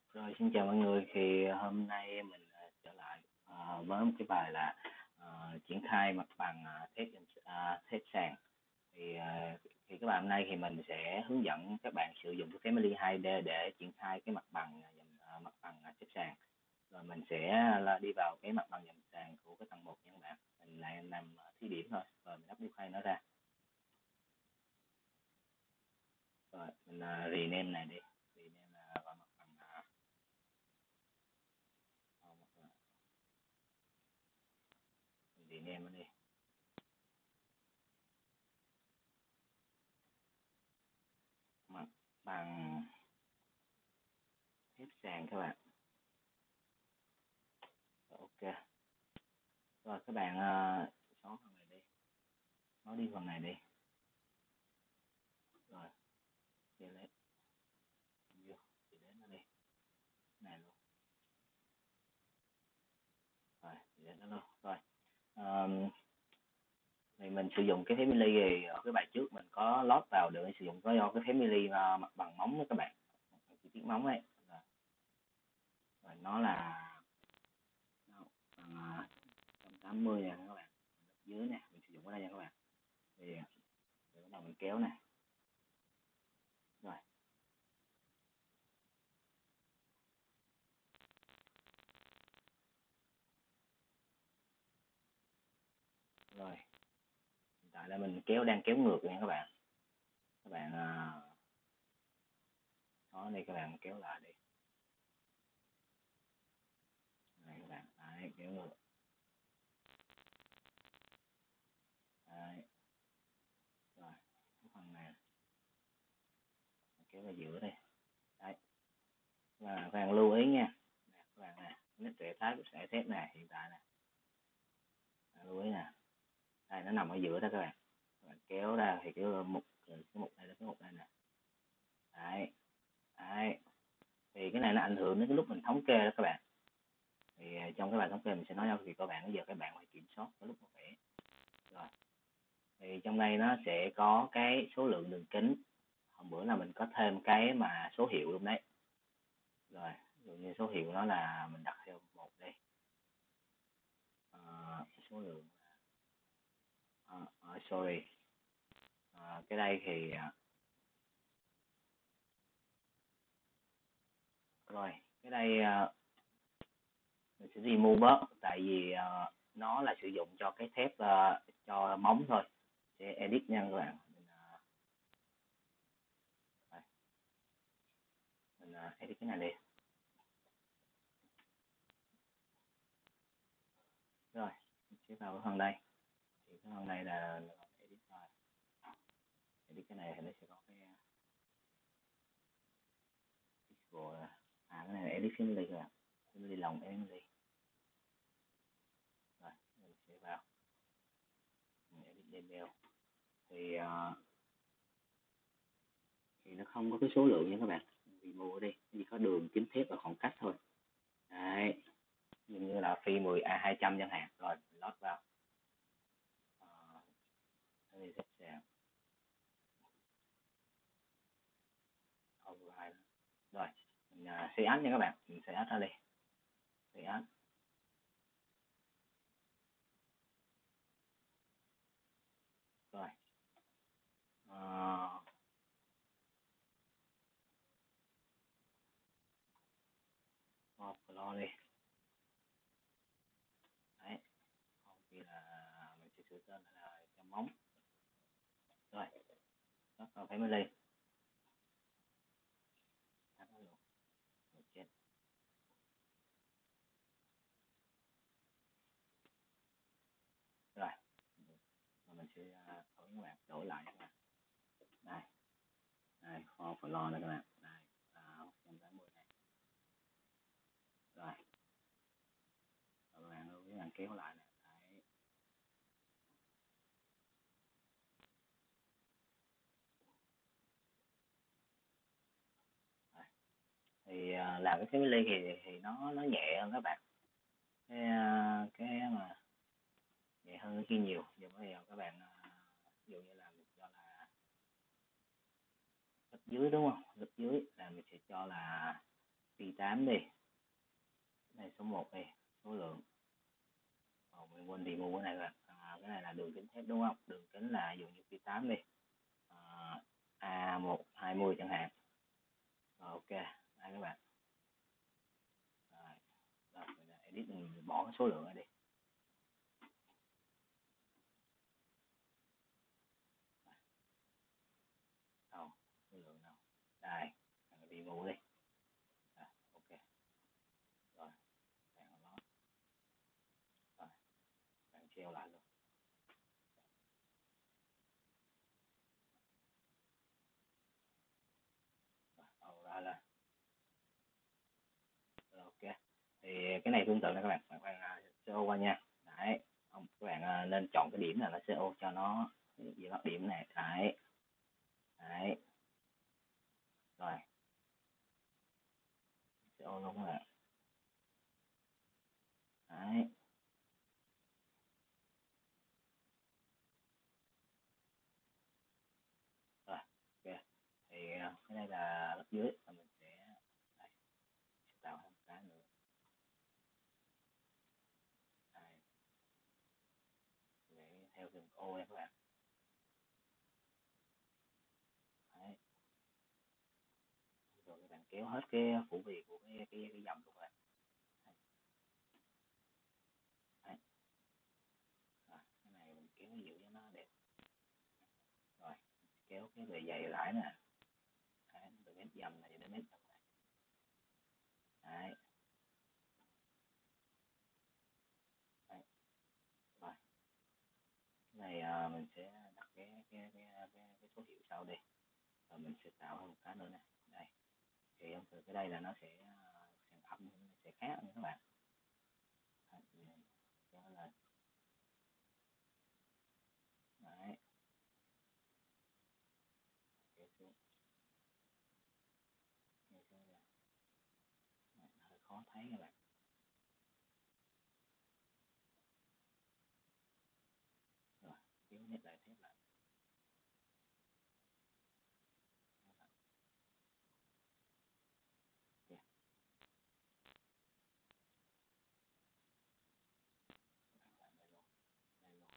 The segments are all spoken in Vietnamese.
Rồi, xin chào mọi người. Thì hôm nay mình trở lại với một cái bài là triển khai mặt bằng thép sàn. Thì thì cái bài hôm nay thì mình sẽ hướng dẫn các bạn sử dụng cái Family 2D để triển khai cái mặt bằng thép sàn. Rồi mình sẽ đi vào cái mặt bằng dầm sàn của cái tầng 1 nha các bạn. Mình lại làm thí điểm thôi. Rồi mình update file nó ra. Rồi mình rename này đi. Rename là vào mặt bằng rename nó đi. Mặt bằng thép sàn các bạn. Ok. Rồi các bạn xóa phần này đi. Xóa đi phần này đi. Rồi, delete. Delete nó đi. Này luôn. Rồi, delete nó luôn. Rồi. Thì mình sử dụng cái family thì ở cái bài trước mình có load vào được sử dụng có do cái family mặt bằng móng đó các bạn. Chi tiết móng ấy. Rồi nó là bằng 180 nè các bạn. Dưới nè, mình sử dụng ở đây nha các bạn. Thì bắt đầu mình kéo nè. Rồi. Rồi. Hiện tại là mình đang kéo ngược nha các bạn. Các bạn đó đây các bạn kéo lại đi. Đây các bạn, đấy, kéo ngược. Đấy. Rồi, cái phần này kéo vào giữa đây. Đấy. Và các bạn lưu ý nha. Nè, các bạn nè, nít rẽ thái của sợi thép này hiện tại nè. Lưu ý nè. Đây nó nằm ở giữa đó các bạn. Các bạn kéo ra thì cái mục này là cái mục này nè. Đấy. Đấy. Thì cái này nó ảnh hưởng đến cái lúc mình thống kê đó các bạn. Thì trong cái bài thống kê mình sẽ nói cho các bạn bây giờ các bạn phải kiểm soát cái lúc mà vẽ. Rồi. Thì trong đây nó sẽ có cái số lượng đường kính. Hôm bữa là mình có thêm cái mà số hiệu luôn đấy. Rồi, ví dụ như số hiệu đó là mình đặt theo 1 đây. Số lượng sorry. Cái đây thì rồi, cái đây mình sẽ remove bớt tại vì nó là sử dụng cho cái thép cho móng thôi. Sẽ edit nha các bạn. Mình edit cái này đi. Rồi, mình sẽ vào cái phần đây. Thì cái phần này là edit rồi. Edit cái này thì nó sẽ có cái cái này là edit family rồi. Family lòng family. Rồi, mình sẽ vào mình edit label. Thì nó không có cái số lượng nha các bạn. Vì mua đi, chỉ có đường kính thép và khoảng cách thôi. Đấy. Như là phi 10A200 chẳng hạn. Rồi, mình load vào. Rồi, mình xây add nha các bạn. Mình xây add ra đi. Xây add. Rồi. Lo đi. Đấy. Không thì là mình sẽ sửa tên là cho móng. Rồi. Đó vào family. Rồi. Mình sẽ thử các bạn đổi lại các bạn. Đây. Đây, kho floor này các bạn. Đây. 180 này. Rồi. Các bạn lưu ý bạn kéo lại nè. Đấy. Rồi. Thì làm cái family thì nó nhẹ hơn các bạn. Cái mà nhẹ hơn khi nhiều. Giờ bây giờ các bạn ví dụ như là mình cho là lớp dưới đúng không? Lớp dưới là mình sẽ cho là Pi 8 đi, cái này số 1 đi, số lượng. Mình quên thì mua cái này rồi. Cái này là đường kính thép đúng không? Đường kính là dụ như Pi 8 đi, A120 chẳng hạn. Rồi ok, đây các bạn. Rồi mình edit, mình bỏ cái số lượng ra đi. Đâu, số lượng nào? Đây, bạn đi ngủ đi. Ok. Rồi, bạn nó. Rồi, bạn treo lại luôn. Rồi, ra là. Rồi, ok. Thì cái này tương tự là các bạn CO qua nha. Đấy, các bạn nên chọn cái điểm là nó CO cho nó gì đó điểm này. Đấy. Đấy. Rồi. CO luôn các bạn. Đấy. Rồi, ok. Thì cái này là lớp dưới và mình sẽ đây, tạo thêm một cái nữa. Đây. Để theo từng ô nha các bạn. Đấy. Rồi các bạn kéo hết cái phủ bì của cái dòng luôn các bạn. Đấy. Đấy. Rồi, cái này mình kéo dịu cho nó đẹp. Rồi, kéo cái bề dày lại nè. Đấy, từ mét dầm này đến mét dầm này. Đấy. Đấy. Rồi. Cái này mình sẽ đặt cái số hiệu sau đi. Rồi mình sẽ tạo thêm một cái nữa nè. Đây. Thì từ cái đây là nó sẽ âm sẽ khác nha các bạn. Đấy. Cho nó lên. Đấy. Kéo xuống. Kéo xuống ra. Đấy, hơi khó thấy các bạn. Rồi, kéo nét lại thép lại. Ok. Đây luôn. Đây luôn.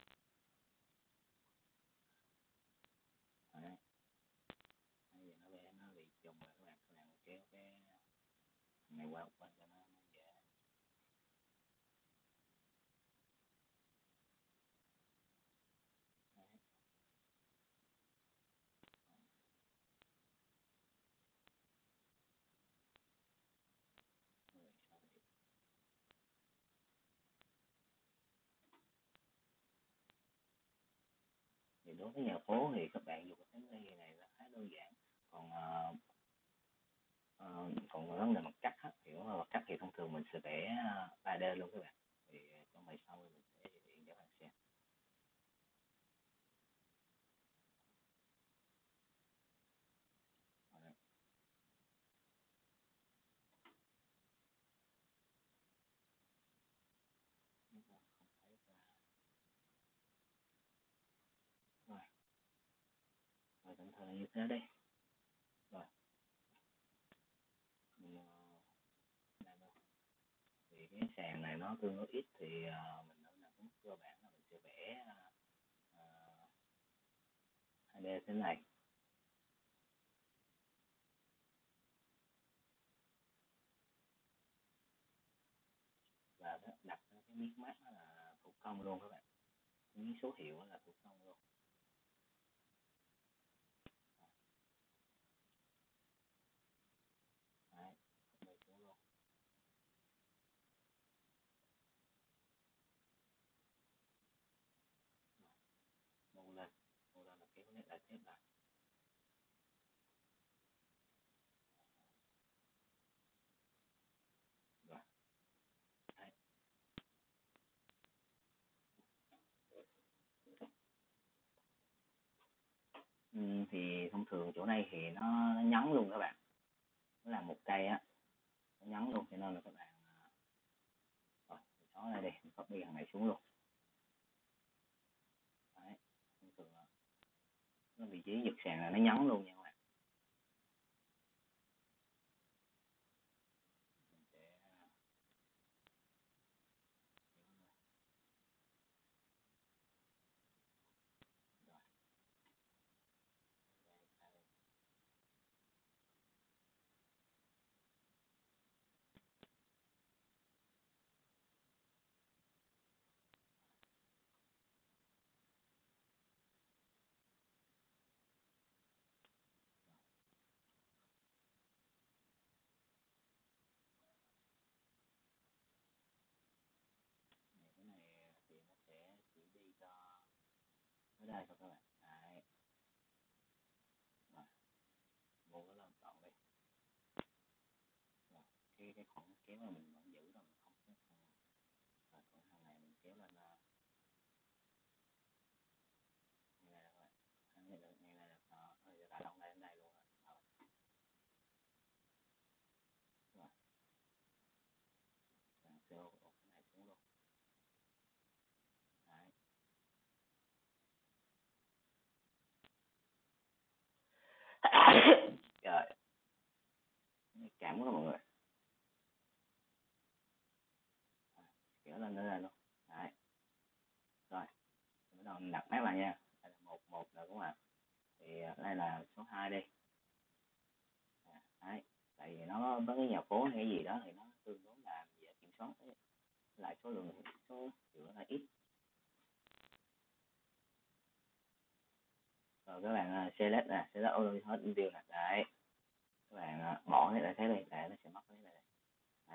Đấy. Bây giờ nó bị trùng rồi các bạn. Các bạn kéo cái này qua cho nó dễ. Đấy. Thì đối với nhà phố thì các bạn dùng cái technology này là khá đơn giản. Còn vấn đề mặt cắt á, thì mặt cắt thì thông thường mình sẽ vẽ 3D luôn các bạn. Thì trong bài sau mình sẽ hiện cho bạn xem. Đấy. Rồi, rồi tạm thời như thế đây. Rồi, mình thì cái sàn này nó tương đối ít thì mình nói là cũng cơ bản là mình sẽ vẽ 2D thế này. Và đặt cái miếng mát là thủ công luôn các bạn. Miếng số hiệu là thủ công luôn. Đấy, đây xuống luôn. Bông lên là kéo nét lại thép lại. Rồi. Đấy. Thì thông thường chỗ này thì nó nhấn luôn các bạn. Nó là một cây á, nó nhấn luôn cho nên là các bạn rồi xóa đây đi, copy thằng này xuống luôn. Đấy. Thông thường nó vị trí giật sàn là nó nhấn luôn nha các bạn. đây thôi các bạn. Đấy. Rồi, mua cái lên chọn đi. Rồi, cái khoảng kéo là mình vẫn giữ rồi, mình không rồi còn thằng này mình kéo lên như này là các bạn. Như này là cả lông đây đến đây luôn rồi. Rồi. Bạn sẽ ôm cái này xuống luôn. Đấy. Rồi. Cảm quá mọi người. Kéo lên tới đây luôn. Đấy. Rồi. Bắt đầu đặt mát lại nha. Đây là một rồi đúng không ạ? Thì đây là số 2 đi. Đấy. Tại vì nó với cái nhà phố hay cái gì đó thì nó tương đối là dễ kiểm soát, lại số lượng số lượng là ít. Rồi các bạn select nè, select all hết điều nè. Đấy. Các bạn bỏ cái lại thế này để nó sẽ mất cái này. Đấy.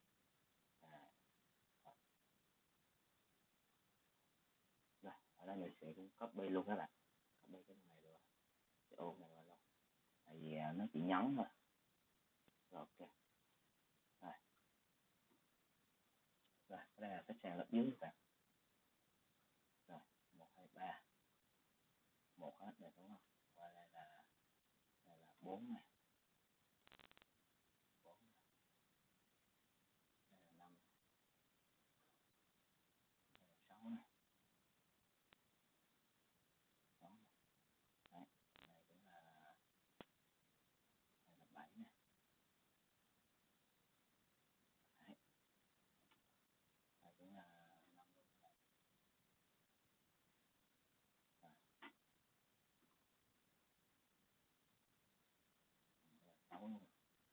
Rồi, ở đây mình sẽ cũng copy luôn các bạn. Copy cái này luôn. Sẽ ôm này vào luôn. Tại vì nó chỉ nhấn thôi. Rồi ok. Rồi. Rồi, đây là cái sàn lớp dưới các bạn. Rồi, 1 2 3. Một hết rồi đúng không? Qua đây là 4 này. 4 này. Đây là 5. Đây là 6 này. 6 này. Đấy. Này cũng là đây là 7 này. Đấy. Đây cũng là 5 luôn. Rồi. 6 luôn.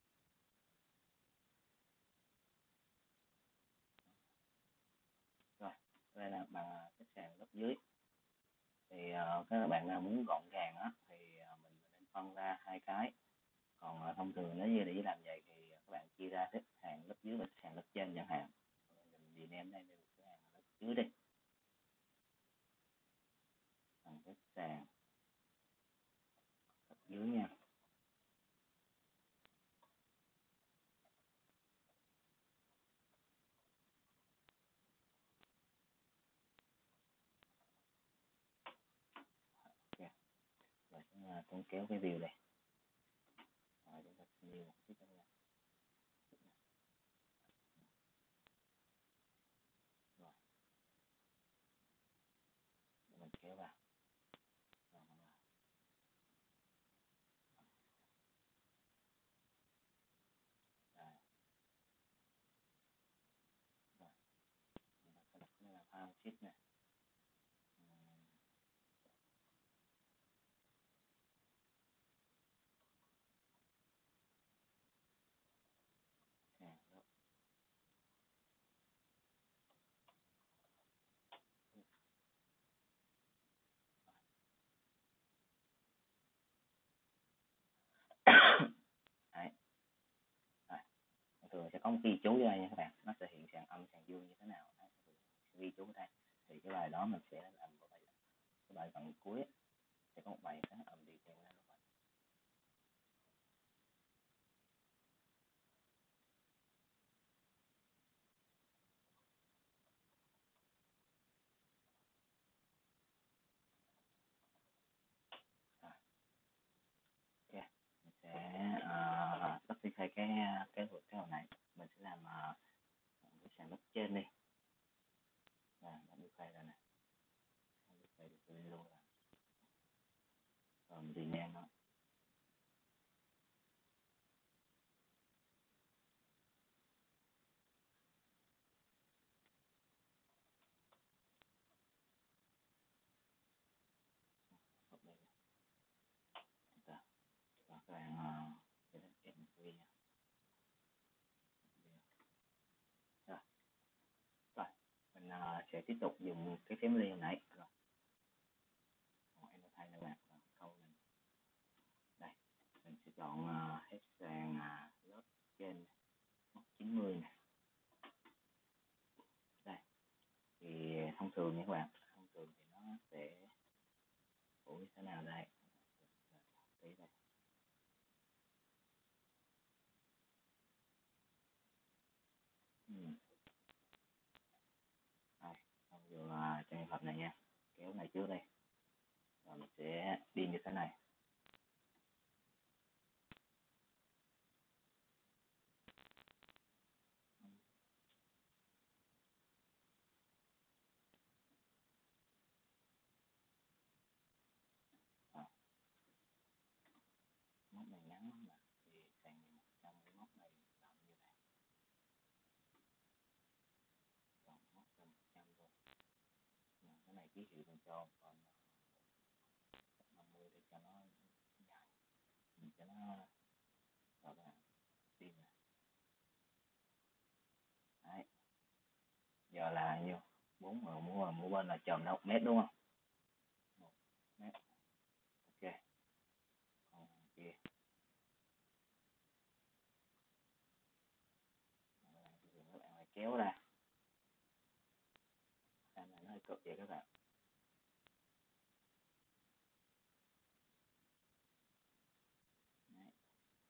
Rồi, đây là bằng cái sàn lớp dưới. Thì các bạn nào muốn gọn gàng á thì mình nên phân ra hai cái. Còn thông thường nếu như để làm vậy thì các bạn chia ra xếp hàng lớp dưới và hàng lớp trên chẳng hạn. Mình đi ném đây một cái hàng lớp dưới đi. Bằng cái sàn lớp dưới nha. Ok. Rồi chúng kéo cái view này. Rồi chúng ta nhiều một chút nữa. Rồi. Mình kéo vào. Rồi. Rồi. Rồi. Chúng ta sẽ đặt cái là palm sheet này. Đấy. Rồi. Thường sẽ có một ghi chú ở đây nha các bạn, nó sẽ hiện sàn âm sàn dương như thế nào. Đấy. Ghi chú ở đây thì cái bài đó mình sẽ làm một bài, cái bài phần cuối sẽ có một bài sáng âm đi kèm lên luôn. Ok, mình sẽ specify cái hồi này mình sẽ làm cái sàn lớp trên đi. Nó được khai ra nè, được khai được luôn rồi. Rồi mình rename nó. Và các bạn sẽ edit video. Rồi. Rồi, mình sẽ tiếp tục dùng cái family hồi nãy. Rồi. Em thay các bạn câu này. Đây, mình sẽ chọn hết sàn lớp trên mốc 90 này. Đây. Thì thông thường nha các bạn, thông thường thì nó sẽ cũ như thế nào đây? Tí đây. Đây, xong rồi trong trường hợp này nha, kéo này trước đây, rồi mình sẽ đi như thế này. Móc này ngắn lắm mà, thì sang trong cái móc này làm như này, còn móc tầm 100 thôi. Mà cái này ký hiệu mình cho còn 50 để cho nó dài, cho nó gọi là tim này. Đấy, giờ là nhiêu? 4 mà mỗi bên là chòm ra 1 mét đúng không? 1 mét. Ok. Còn kia các bạn phải kéo ra. Cái này nó hơi cực vậy các bạn. Đấy.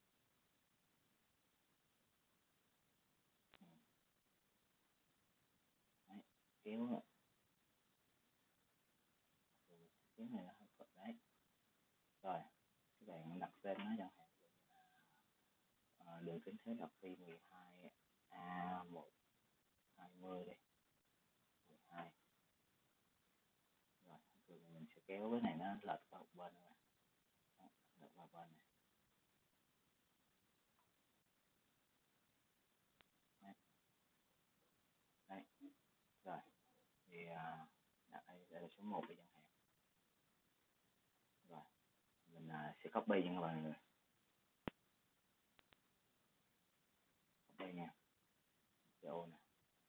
Đấy. Kéo cái này nó hơi cực đấy. Rồi các bạn đặt tên nó chẳng hạn đường kính thế là phi 12 A1 20 đi, 12. Rồi thường mình sẽ kéo cái này nó lệch qua một bên các bạn. Đó, lệch qua bên này. Đấy. Đấy. Rồi thì đặt đây là số 1 đi chẳng hạn. Rồi mình sẽ copy cho các bạn người. Copy nha. CO nè.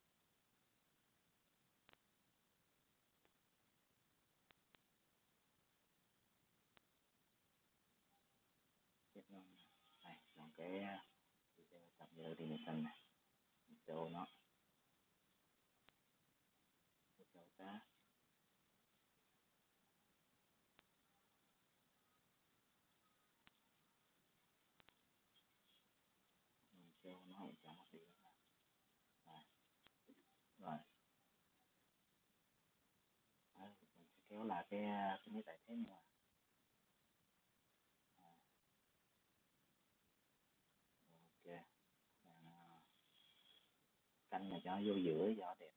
Tiếp nó. Đây, còn cái tập giờ thì mình xanh này. CO nó. CO cá. CO nó không chọn mất đi. Rồi. Rồi. Đấy, mình sẽ kéo lại cái máy tại thế nữa. Ok. Canh là cho nó vô giữa cho đẹp.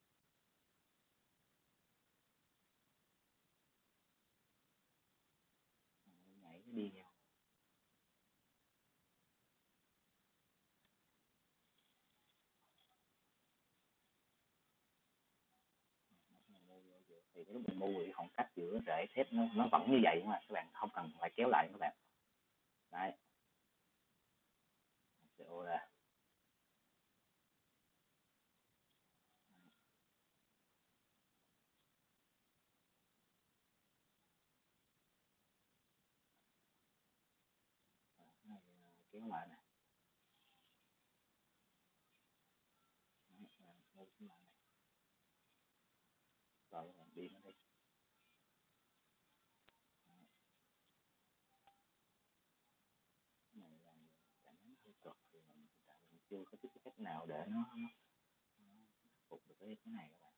Nhảy cái đi nhau. Thì lúc mình mua thì khoảng cách giữa rễ thép nó vẫn như vậy mà các bạn không cần phải kéo lại các bạn. Đấy. CO ra. Kéo lại nè. Mua cái này. Rồi các bạn đi nó đi. Này là cảm thấy hơi cực thì mình chưa có cái cách nào để nó phục được cái này các bạn.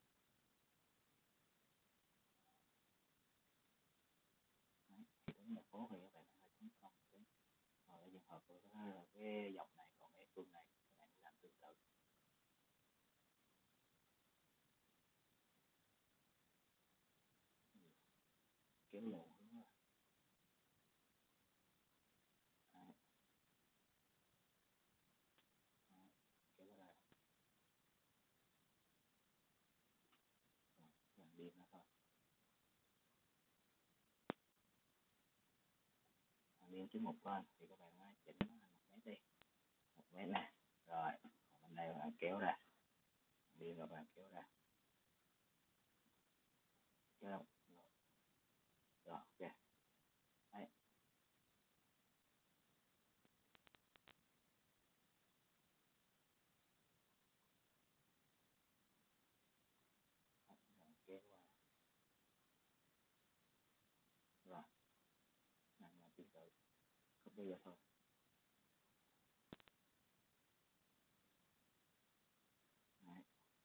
Đấy. Thì đến một phố thì các bạn hơi tấn công tí. Rồi ở trường hợp của cái dòng này, còn cái phương này các bạn làm tương tự. Kéo luồn đúng rồi. Đấy. Kéo ra. Rồi đi nó thôi. Liên trước một bên thì các bạn chỉnh nó 1 mét đi. 1 mét nè. Rồi bên đây bạn kéo ra. Đi rồi bạn kéo ra. Kéo đâu? Rồi ok. Đấy. Kéo qua. bây giờ thôi. Đấy.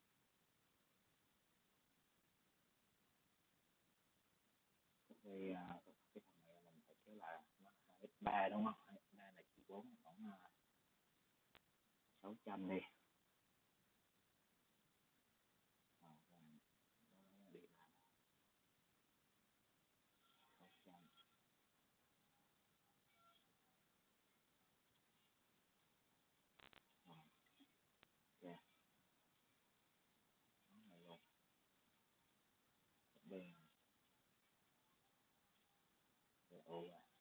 Thì cái phần này mình phải kéo lại nó là x3 đúng không? X3 là chỉ 4 khoảng 600 đi. Đi là 600. Ok. Này luôn. Bên ồ.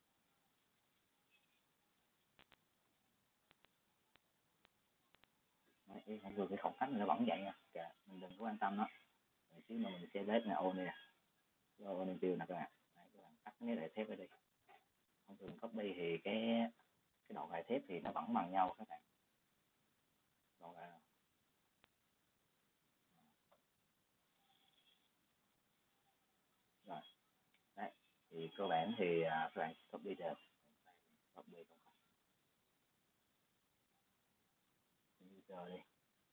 Đấy, không được cái khẩu khách nó vẫn vậy nha. Kệ, mình đừng có quan tâm nó. Rồi xíu mà mình sẽ lết này ô này, ô này tiêu nè các bạn. Đấy, các bạn cắt cái lại thép ở đây. Thông thường copy thì cái độ gài thép thì nó vẫn bằng nhau các bạn. Độ gài rồi. Đấy, thì cơ bản thì các bạn copy được. Copy không phải. User đi.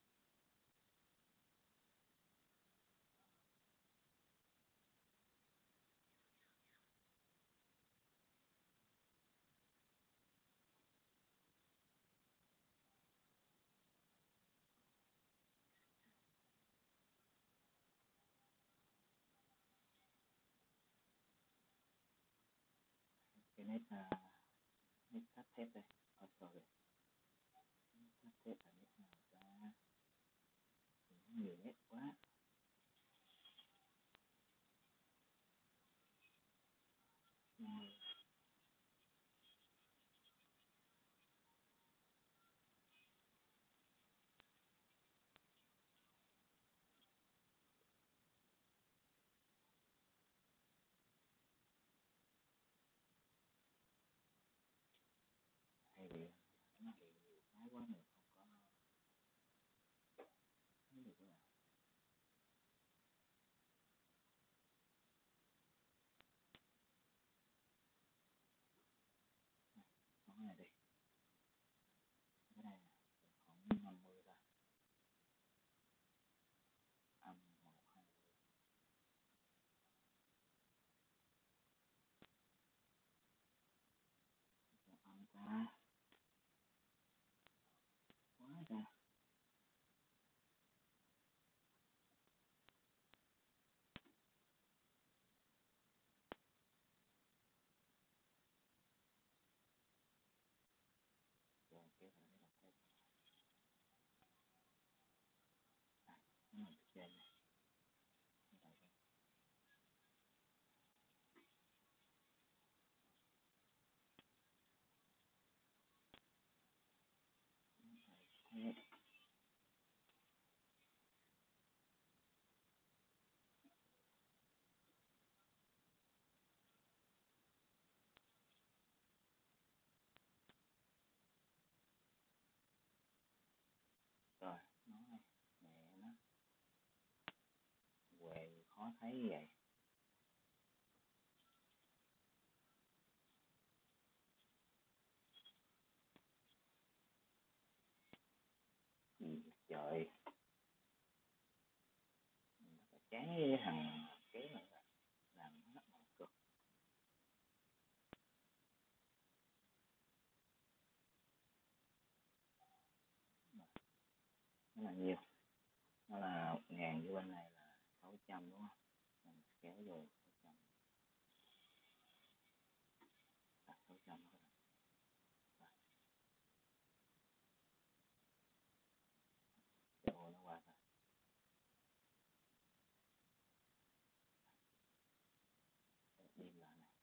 Cái nét nét cắt thép đây. Sorry. Nét cắt thép là nét nào ta? Nhiều nét quá. Hay vì nó hiện nhiều cái quá mình không có thấy được các bạn. Cái này đi. Cái này khoảng 50 ta. Âm 1, 2, âm ta. Quá ta. Rồi kéo lại đây là thép. Nó nằm trên này. Thép. Rồi, nó này. Mẹ nó. Quề khó thấy vậy. Trời. Cái thằng kéo này làm nó rất là cực. Nó là nhiều. Nó là 1.000 với bên này là 600 đúng không? Mình kéo vô 600. Đặt 600 thôi. Kéo nó qua thôi. Đi lại này.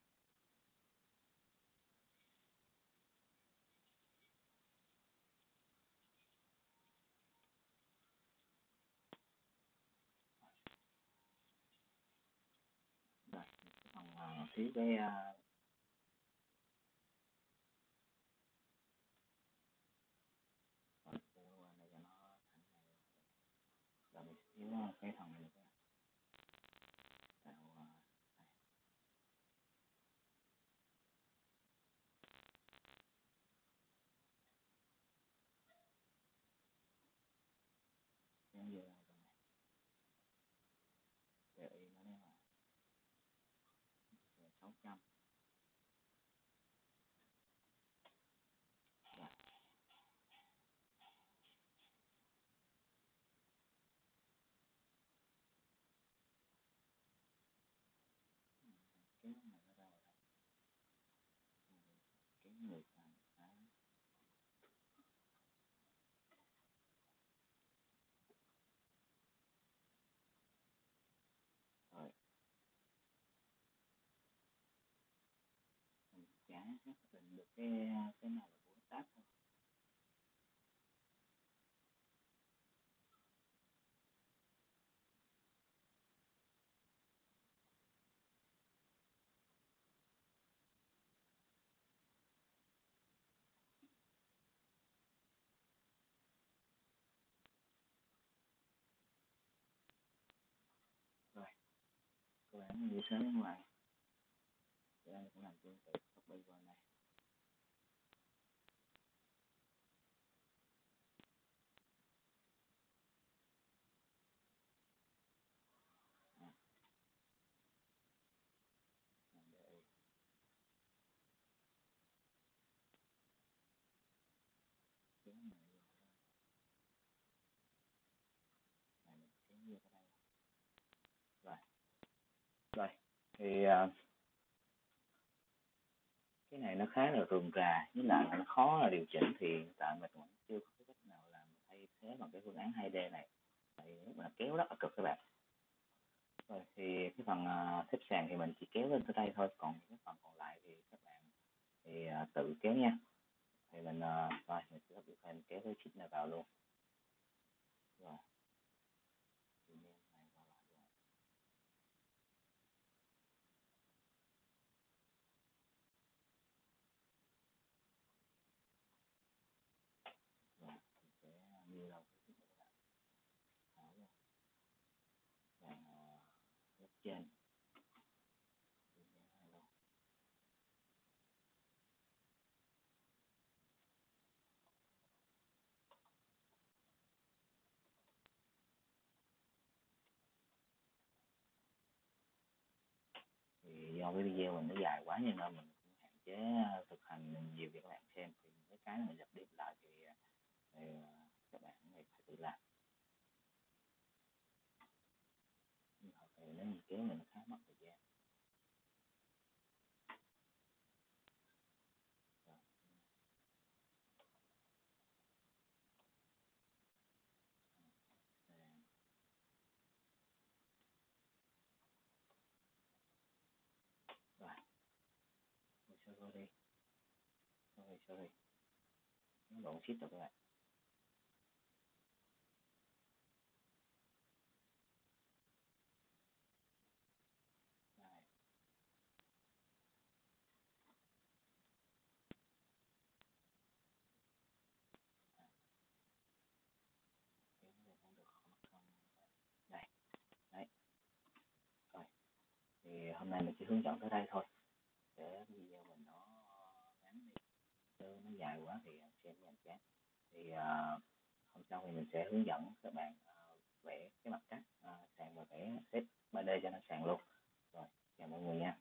Rồi, còn thiếu cái rồi kéo qua đây cho nó thẳng này. Rồi mình thiếu cái phần này nữa. Tạo vô đây con này, để ý nó đây là 600. Rồi, kéo này nó ra vào đây, kéo ngược lại. Đó. Rồi, mình chả xác định được cái nào là của tab thôi. Rồi, các bạn như sớm bên ngoài, tụi em cũng làm tương tự copy vào này. À, để ý kéo này vô đây, này mình kéo vô cái đây. Rồi, rồi thì cái này nó khá là rườm rà, với lại là nó khó là điều chỉnh, thì hiện tại mình vẫn chưa có cái cách nào làm thay thế bằng cái phương án 2D này. Tại lúc mà kéo rất là cực các bạn. Rồi thì cái phần xếp sàn thì mình chỉ kéo lên tới đây thôi, còn cái phần còn lại thì các bạn thì tự kéo nha. Thì mình rồi mình sẽ mình kéo cái sheet này vào luôn. Rồi thì này vào lại rồi. Rồi mình sẽ new đầu cái sheet này các bạn. Tháo luôn. Và lớp trên thì này luôn. Thì do cái video mình nó dài quá nên là mình cũng hạn chế thực hành nhiều cho các bạn xem, thì mấy cái mình lặp đi lại thì các bạn phải tự làm. Nhưng thật thì nếu mình kéo mình khá mất thời gian. Rồi, rồi, sorry đi, sorry, nó lộn ship rồi các bạn. Rồi, kéo nó không được không không. Đây, đấy, rồi. Thì hôm nay mình chỉ hướng dẫn tới đây thôi, để video mình nó ngắn đi, chứ nó dài quá thì xem nhàm chán. Thì hôm sau thì mình sẽ hướng dẫn các bạn vẽ cái mặt cắt sàn và vẽ xếp 3D cho nó sàn luôn. Rồi, chào mọi người nha.